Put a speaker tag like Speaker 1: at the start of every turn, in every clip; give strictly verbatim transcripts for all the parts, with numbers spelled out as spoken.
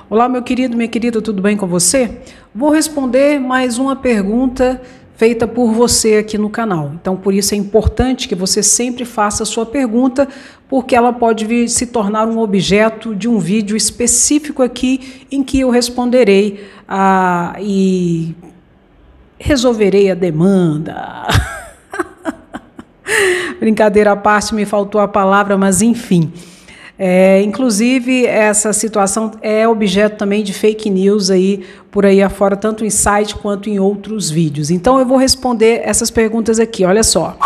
Speaker 1: Olá, meu querido, minha querida, tudo bem com você? Vou responder mais uma pergunta feita por você aqui no canal. Então, por isso é importante que você sempre faça a sua pergunta, porque ela pode vir se tornar um objeto de um vídeo específico aqui em que eu responderei a, e resolverei a demanda. Brincadeira à parte, me faltou a palavra, mas enfim. É, inclusive, essa situação é objeto também de fake news aí, por aí afora, tanto em site quanto em outros vídeos. Então, eu vou responder essas perguntas aqui, olha só.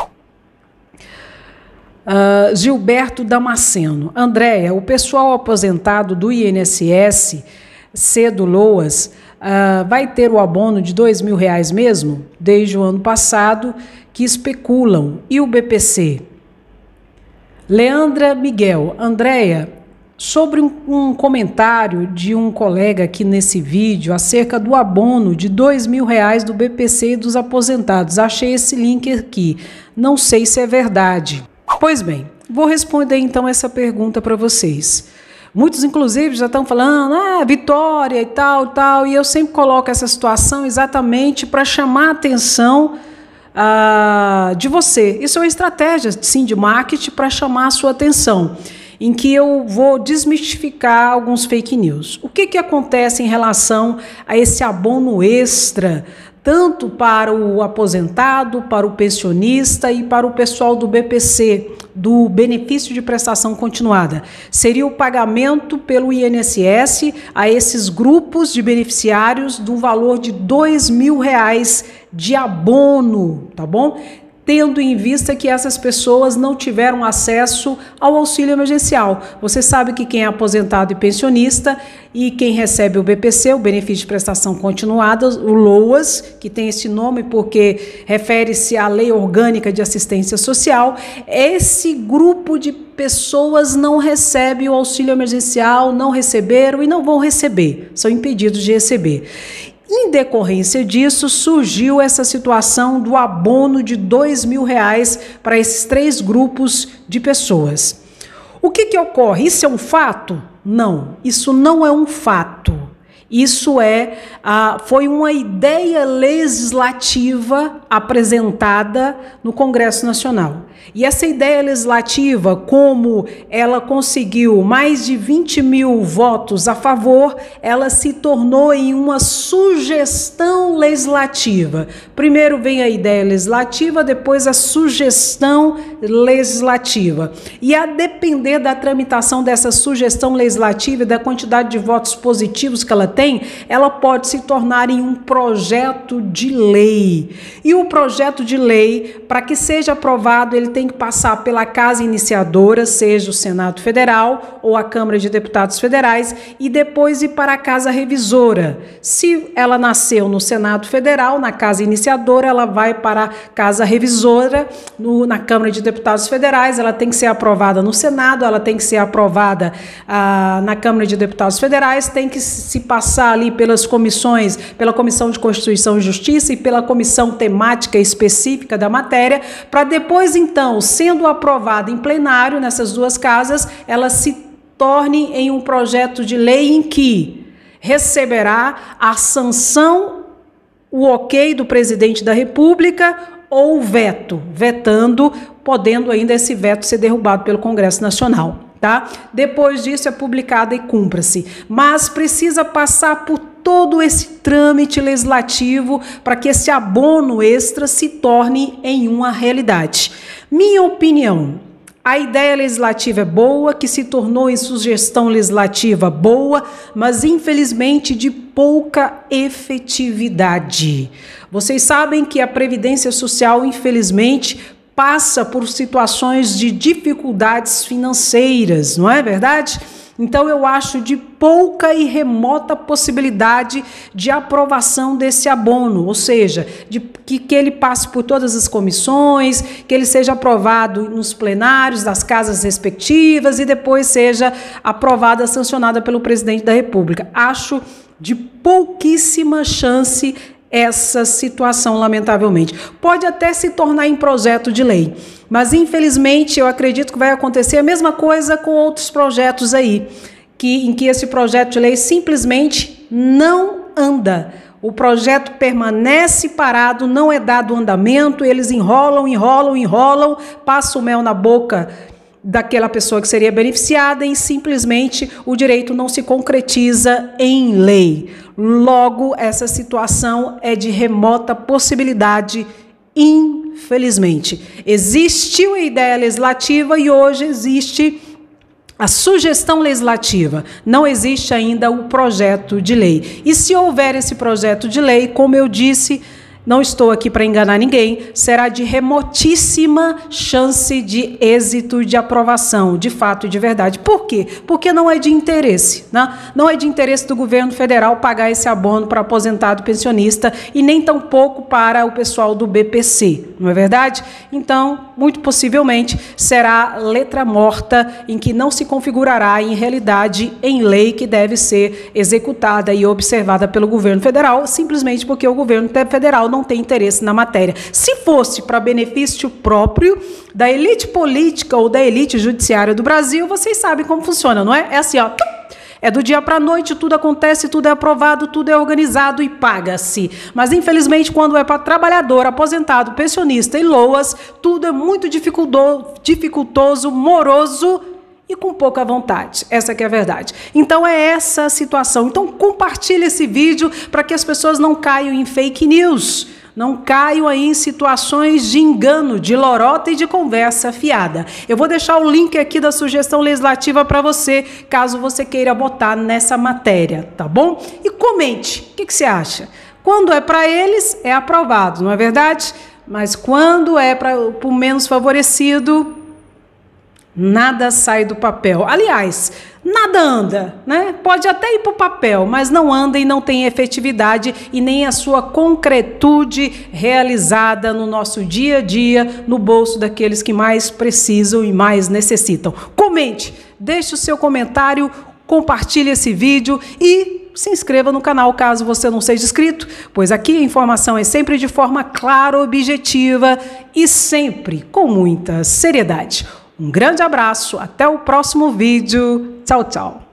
Speaker 1: Uh, Gilberto Damasceno. Andréia, o pessoal aposentado do I N S S, cedo Loas, uh, vai ter o abono de dois mil reais mesmo? Desde o ano passado, que especulam. E o B P C? Leandra Miguel. Andréia, sobre um, um comentário de um colega aqui nesse vídeo acerca do abono de dois mil reais do B P C e dos aposentados. Achei esse link aqui. Não sei se é verdade. Pois bem, vou responder então essa pergunta para vocês. Muitos, inclusive, já estão falando, ah, Vitória e tal, tal, e eu sempre coloco essa situação exatamente para chamar a atenção Uh, de você. Isso é uma estratégia, sim, de marketing para chamar a sua atenção, em que eu vou desmistificar alguns fake news. O que, que acontece em relação a esse abono extra, tanto para o aposentado, para o pensionista e para o pessoal do B P C, do benefício de prestação continuada? Seria o pagamento pelo I N S S a esses grupos de beneficiários do valor de dois mil reais de abono, tá bom? Tendo em vista que essas pessoas não tiveram acesso ao auxílio emergencial. Você sabe que quem é aposentado e pensionista e quem recebe o B P C, o benefício de prestação continuada, o LOAS, que tem esse nome porque refere-se à Lei Orgânica de Assistência Social, esse grupo de pessoas não recebe o auxílio emergencial, não receberam e não vão receber, são impedidos de receber. Em decorrência disso, surgiu essa situação do abono de dois mil reais para esses três grupos de pessoas. O que que ocorre? Isso é um fato? Não, isso não é um fato. Isso é, ah, foi uma ideia legislativa apresentada no Congresso Nacional. E essa ideia legislativa, como ela conseguiu mais de vinte mil votos a favor, ela se tornou em uma sugestão legislativa. Primeiro vem a ideia legislativa, depois a sugestão legislativa. E a depender da tramitação dessa sugestão legislativa e da quantidade de votos positivos que ela tem, ela pode se tornar em um projeto de lei. E o projeto de lei, para que seja aprovado, ele tem que passar pela casa iniciadora, seja o Senado Federal ou a Câmara de Deputados Federais, e depois ir para a casa revisora. Se ela nasceu no Senado Federal, na casa iniciadora, ela vai para a casa revisora, no, na Câmara de Deputados Federais, ela tem que ser aprovada no Senado, ela tem que ser aprovada ah, na Câmara de Deputados Federais, tem que se passar ali pelas comissões, pela Comissão de Constituição e Justiça e pela comissão temática específica da matéria, para depois, então, sendo aprovada em plenário nessas duas casas, ela se torne em um projeto de lei em que receberá a sanção, o ok do presidente da República ou veto, vetando, podendo ainda esse veto ser derrubado pelo Congresso Nacional. Tá? Depois disso é publicada e cumpra-se, mas precisa passar por todo esse trâmite legislativo para que esse abono extra se torne em uma realidade. Minha opinião, a ideia legislativa é boa, que se tornou em sugestão legislativa boa, mas infelizmente de pouca efetividade. Vocês sabem que a Previdência Social, infelizmente, passa por situações de dificuldades financeiras, não é verdade? Então, eu acho de pouca e remota possibilidade de aprovação desse abono, ou seja, de que, que ele passe por todas as comissões, que ele seja aprovado nos plenários das casas respectivas e depois seja aprovada, sancionada pelo presidente da República. Acho de pouquíssima chance essa situação, lamentavelmente. Pode até se tornar em projeto de lei, mas infelizmente eu acredito que vai acontecer a mesma coisa com outros projetos aí, que, em que esse projeto de lei simplesmente não anda. O projeto permanece parado, não é dado andamento, eles enrolam, enrolam, enrolam, passam o mel na boca daquela pessoa que seria beneficiada e simplesmente o direito não se concretiza em lei. Logo, essa situação é de remota possibilidade, infelizmente. Existiu a ideia legislativa e hoje existe a sugestão legislativa, não existe ainda o projeto de lei. E se houver esse projeto de lei, como eu disse, não estou aqui para enganar ninguém, será de remotíssima chance de êxito de aprovação, de fato e de verdade. Por quê? Porque não é de interesse, né? Não é de interesse do governo federal pagar esse abono para aposentado pensionista e nem tampouco para o pessoal do B P C, não é verdade? Então, muito possivelmente, será letra morta em que não se configurará em realidade em lei que deve ser executada e observada pelo governo federal, simplesmente porque o governo federal não não tem interesse na matéria. Se fosse para benefício próprio da elite política ou da elite judiciária do Brasil, vocês sabem como funciona, não é? É assim, ó, é do dia para a noite, tudo acontece, tudo é aprovado, tudo é organizado e paga-se. Mas, infelizmente, quando é para trabalhador, aposentado, pensionista e loas, tudo é muito dificultoso, moroso e com pouca vontade. Essa que é a verdade. Então é essa a situação. Então compartilhe esse vídeo para que as pessoas não caiam em fake news, não caiam aí em situações de engano, de lorota e de conversa fiada. Eu vou deixar o link aqui da sugestão legislativa para você, caso você queira botar nessa matéria, tá bom? E comente, o que, que você acha? Quando é para eles, é aprovado, não é verdade? Mas quando é para o menos favorecido, nada sai do papel. Aliás, nada anda, né? Pode até ir para o papel, mas não anda e não tem efetividade e nem a sua concretude realizada no nosso dia a dia, no bolso daqueles que mais precisam e mais necessitam. Comente, deixe o seu comentário, compartilhe esse vídeo e se inscreva no canal caso você não seja inscrito, pois aqui a informação é sempre de forma clara, objetiva e sempre com muita seriedade. Um grande abraço, até o próximo vídeo. Tchau, tchau.